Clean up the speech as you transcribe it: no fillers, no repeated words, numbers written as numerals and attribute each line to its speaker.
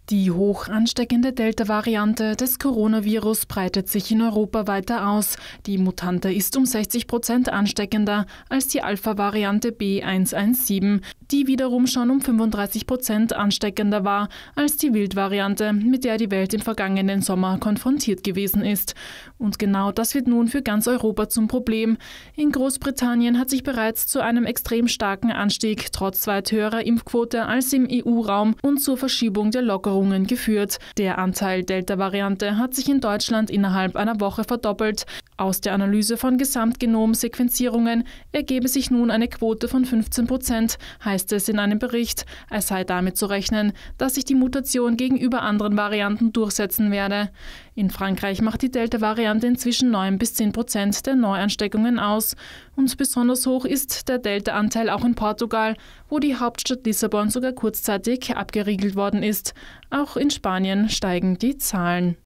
Speaker 1: Die hoch ansteckende Delta-Variante des Coronavirus breitet sich in Europa weiter aus. Die Mutante ist um 60% ansteckender als die Alpha-Variante B.1.1.7, die wiederum schon um 35% ansteckender war als die Wild-Variante, mit der die Welt im vergangenen Sommer konfrontiert gewesen ist. Und genau das wird nun für ganz Europa zum Problem. In Großbritannien hat sich bereits zu einem extrem starken Anstieg trotz weit höherer Impfquote als im EU-Raum und zur Verschiebung der Lockerungen geführt. Der Anteil Delta-Variante hat sich in Deutschland innerhalb einer Woche verdoppelt. Aus der Analyse von Gesamtgenom-Sequenzierungen ergebe sich nun eine Quote von 15%, heißt es in einem Bericht. Es sei damit zu rechnen, dass sich die Mutation gegenüber anderen Varianten durchsetzen werde. In Frankreich macht die Delta-Variante inzwischen 9-10% der Neuansteckungen aus. Und besonders hoch ist der Delta-Anteil auch in Portugal, wo die Hauptstadt Lissabon sogar kurzzeitig abgeriegelt worden ist. Auch in Spanien steigen die Zahlen.